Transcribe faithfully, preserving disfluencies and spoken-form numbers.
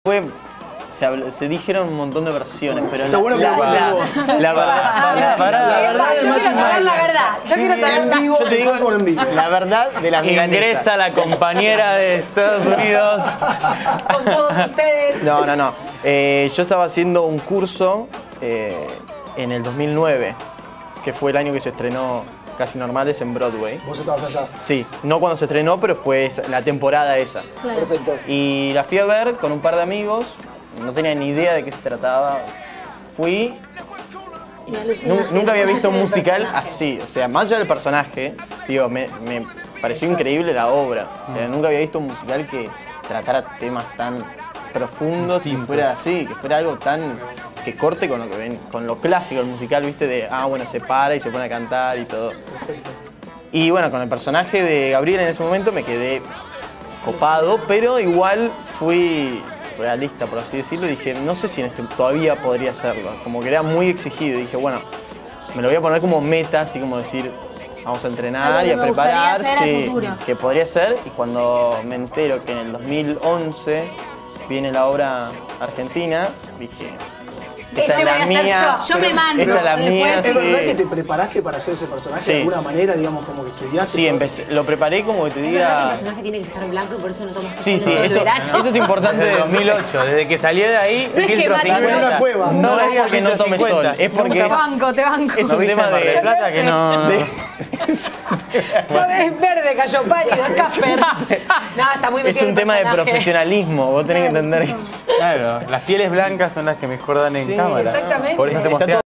Fue, se, habló, se dijeron un montón de versiones, pero Está la, bueno que la, lo la, cuentes la verdad, la, La verdad Yo del Mati quiero saber la Maya. verdad. Yo quiero saber En la vivo, yo te digo, en vivo. la verdad de la milanesa. Ingresa la compañera de Estados Unidos. con todos ustedes. No, no, no. Eh, yo estaba haciendo un curso eh, en el dos mil nueve, que fue el año que se estrenó Casi Normales en Broadway. Vos estabas allá. Sí, no cuando se estrenó, pero fue esa, la temporada esa. Claro. Perfecto. Y la fui a ver con un par de amigos, no tenía ni idea de qué se trataba. Fui, Y alucinaste, nu- nunca había visto un del musical personaje. así, o sea, más allá del personaje, digo, me, me pareció increíble la obra. O sea, nunca había visto un musical que tratara temas tan profundos y Distintos. fuera así, que fuera algo tan que corte con lo que ven, con lo clásico del musical, viste, de ah bueno, se para y se pone a cantar y todo. Y bueno, con el personaje de Gabriel en ese momento me quedé copado, pero igual fui realista, por así decirlo, y dije, no sé si en este todavía podría hacerlo, como que era muy exigido, y dije, bueno, me lo voy a poner como meta, así como decir, vamos a entrenar Algo y que a me gustaría preparar, hacer a sí, futuro. que podría ser, y cuando me entero que en el dos mil once viene la obra argentina, dije, esta Ese es la voy a ser mía, yo. Yo me mando. esta es la Después- mía, ¿Es verdad sí. que te preparaste para hacer ese personaje Sí. de alguna manera, digamos, como que estudiaste? Sí, empecé, lo preparé como que te ¿Es verdad que el diga... personaje tiene que estar blanco y por eso no tomaste Sí, sol sí, todo el eso, verano? eso es importante. Desde de- dos mil ocho, desde que salí de ahí, No es que filtro Mati- cincuenta. En una cueva. No, No es digas porque no filtro tome sol, cincuenta. es porque Te es, banco, te banco. es ¿No un viste tema en Mar del de... Plata que no... de- No, es verde, cayó pálido, es Casper. No, está muy es metido un el tema de personaje. profesionalismo, vos tenés que entender. Claro, las pieles blancas son las que mejor dan en Sí, cámara. exactamente. Por eso hacemos Está teatro.